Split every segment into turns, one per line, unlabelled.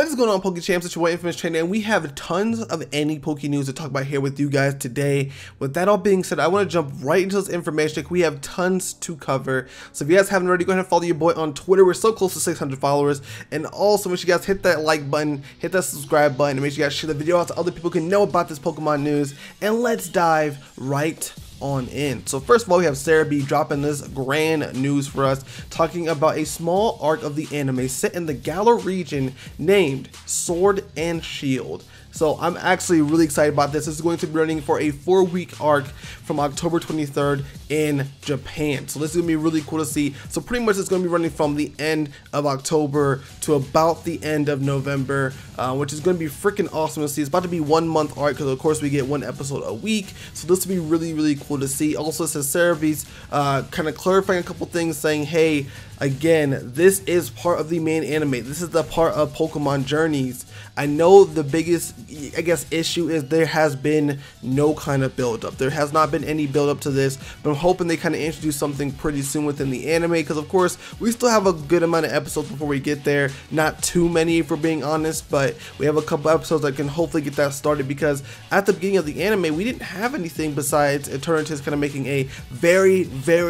What is going on, PokeChamps? It's your boy Infamous Trainer, and we have tons of any Poke news to talk about here with you guys today. With that all being said, I want to jump right into this information. We have tons to cover. So if you guys haven't already, go ahead and follow your boy on Twitter. We're so close to 600 followers. And also, make sure you guys hit that like button, hit that subscribe button, and make sure you guys share the video out so other people can know about this Pokemon news. And let's dive right on in. So first of all, we have Serebii dropping this grand news for us, talking about a small arc of the anime set in the Galar region named Sword and Shield. So I'm actually really excited about this. This is going to be running for a 4-week arc from October 23rd in Japan. So this is going to be really cool to see. So pretty much it's going to be running from the end of October to about the end of November, which is going to be freaking awesome to see. It's about to be 1 month arc because of course we get 1 episode a week. So this will be really cool to see. Also, it says Serebii's kind of clarifying a couple things, saying, hey, again, this is part of the main anime. This is the part of Pokemon Journeys. I know the biggest, I guess, issue is there has been no kind of build up. There has not been any build up to this, but I'm hoping they kind of introduce something pretty soon within the anime, because of course we still have a good amount of episodes before we get there. Not too many, if we're being honest, but we have a couple episodes that can hopefully get that started, because at the beginning of the anime we didn't have anything besides Eternatus kind of making a very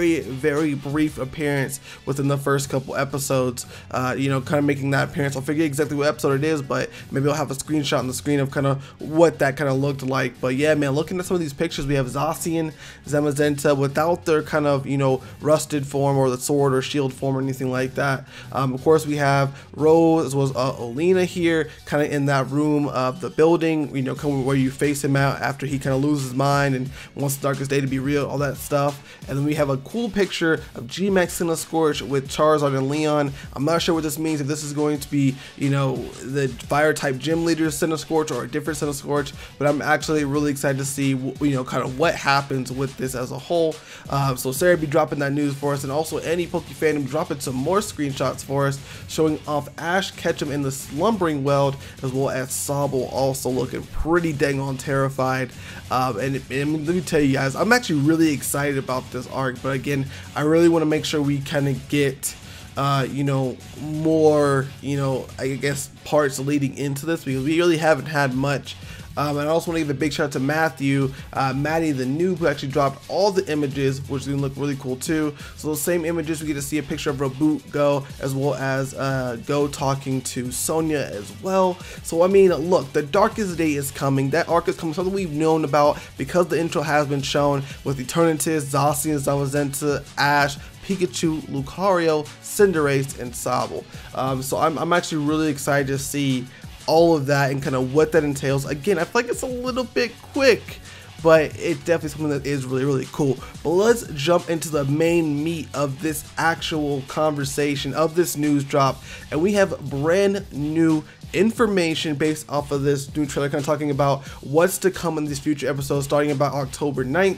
brief appearance within the first couple episodes, you know, kind of making that appearance. I'll figure exactly what episode it is, but maybe I'll have a screenshot on the screen of kind of what that kind of looked like. But yeah, man, looking at some of these pictures, we have Zacian, Zamazenta without their kind of, you know, rusted form or the sword or shield form or anything like that. Of course, we have Rose as well as Olina here, kind of in that room of the building, you know, kind of where you face him out after he kind of loses his mind and wants the darkest day to be real, all that stuff. And then we have a cool picture of G-Max Cinescorch with Charizard and Leon. I'm not sure what this means, if this is going to be, you know, the fire type gym leader Cinescorch or a different Cinescorch, but I'm actually really excited to see, you know, kind of what happens with this as a whole. So Serebii dropping that news for us, and also any Poke Fandom dropping some more screenshots for us showing off Ash Ketchum in the Slumbering World, as well as Sobble also looking pretty dang on terrified. And let me tell you guys, I'm actually really excited about this arc, but again, I really want to make sure we kind of get you know, more, you know, I guess parts leading into this, because we really haven't had much. And I also want to give a big shout out to Matthew, Maddie the Noob, who actually dropped all the images, which didn't look really cool too. So those same images, we get to see a picture of Reboot Go, as well as Go talking to Sonia as well. So I mean, look, the darkest day is coming. That arc is coming, something we've known about because the intro has been shown with Eternatus, Zacian, Zamazenta, Ash, Pikachu, Lucario, Cinderace, and Sobble. So I'm actually really excited to see all of that and kind of what that entails. Again, I feel like it's a little bit quick, but it's definitely something that is really cool. But let's jump into the main meat of this actual conversation, of this news drop, and we have brand new information based off of this new trailer, kind of talking about what's to come in these future episodes starting about October 9th.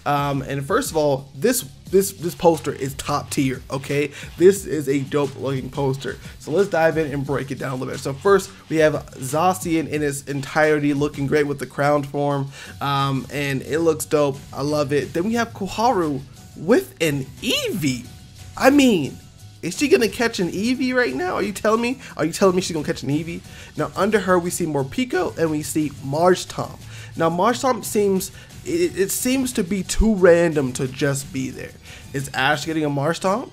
And first of all, this poster is top tier, okay? This is a dope looking poster. So let's dive in and break it down a little bit. So first, we have Zacian in its entirety looking great with the crown form, and it looks dope. I love it. Then we have Koharu with an Eevee. I mean, is she gonna catch an Eevee right now? Are you telling me? Are you telling me she's gonna catch an Eevee? Now under her we see Morpeko and we see Marshtomp. Now Marshtomp seems, it seems to be too random to just be there. Is Ash getting a Marshtomp?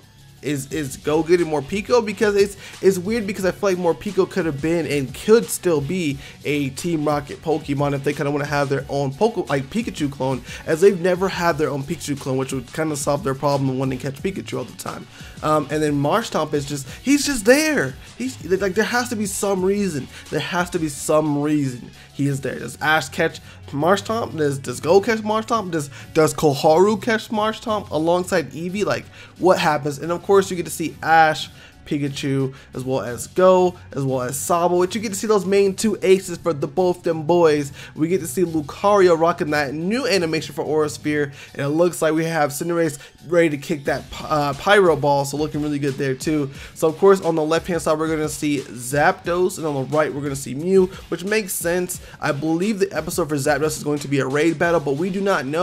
Is Go getting Morpeko? Because it's weird, because I feel like Morpeko could have been and could still be a Team Rocket Pokemon if they kind of want to have their own like Pikachu clone, as they've never had their own Pikachu clone, which would kind of solve their problem of wanting to catch Pikachu all the time. And then Marshtomp is just, he's just there. He's like, there has to be some reason. There has to be some reason he is there. Does Ash catch Marshtomp? Does Go catch Marshtomp? Does Koharu catch Marshtomp alongside Eevee? Like, what happens? And of course you get to see Ash, Pikachu, as well as Go, as well as Sobble, which you get to see those main two aces for the both them boys. We get to see Lucario rocking that new animation for Aura Sphere, and it looks like we have Cinderace ready to kick that Pyro Ball, so looking really good there too. So of course on the left hand side we're going to see Zapdos, and on the right we're going to see Mew, which makes sense. I believe the episode for Zapdos is going to be a raid battle, but we do not know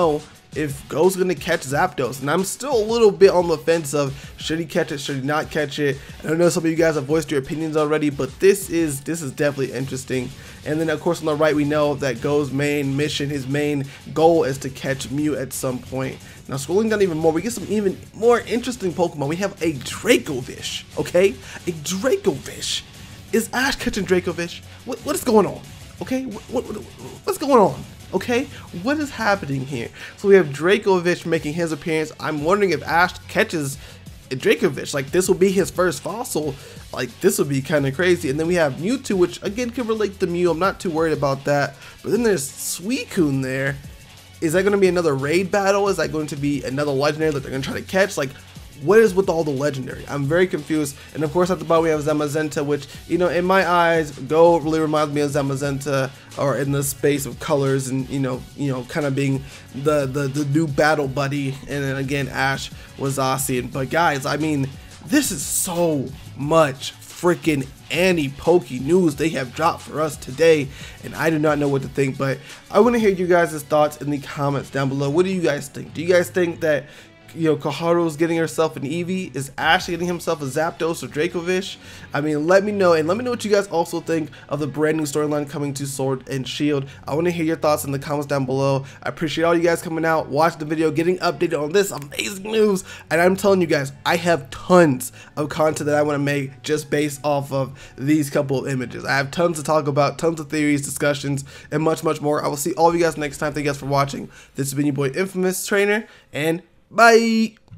if Go's gonna catch Zapdos, and I'm still a little bit on the fence of should he catch it, should he not catch it. And I know some of you guys have voiced your opinions already, but this is definitely interesting. And then of course on the right we know that Go's main mission, his main goal is to catch Mew at some point. Now scrolling down even more, we get some even more interesting Pokemon. We have a Dracovish, okay? A Dracovish. Is Ash catching Dracovish? What is going on? Okay, what's going on? Okay, what is happening here? So we have Dracovish making his appearance. I'm wondering if Ash catches a Dracovish. Like, this will be his first fossil. Like, this would be kind of crazy. And then we have Mewtwo, which again can relate to Mew. I'm not too worried about that. But then there's Suicune there. Is that going to be another raid battle? Is that going to be another legendary that they're going to try to catch? Like, what is with all the legendary? I'm very confused. And of course at the bottom we have Zamazenta, which, you know, in my eyes, Go really reminds me of Zamazenta, or in the space of colors, and you know, kind of being the new battle buddy. And then again, Ash was Zacian. But guys, I mean, this is so much freaking anti-Poke news they have dropped for us today, and I do not know what to think. But I want to hear you guys' thoughts in the comments down below. What do you guys think? Do you guys think that, you know, Koharu's getting herself an Eevee? Is Ash getting himself a Zapdos or Dracovish? I mean, let me know, and let me know what you guys also think of the brand new storyline coming to Sword and Shield. I want to hear your thoughts in the comments down below. I appreciate all you guys coming out, watching the video, getting updated on this amazing news. And I'm telling you guys, I have tons of content that I want to make just based off of these couple of images. I have tons to talk about, tons of theories, discussions, and much more. I will see all of you guys next time. Thank you guys for watching. This has been your boy Infamous Trainer, and bye!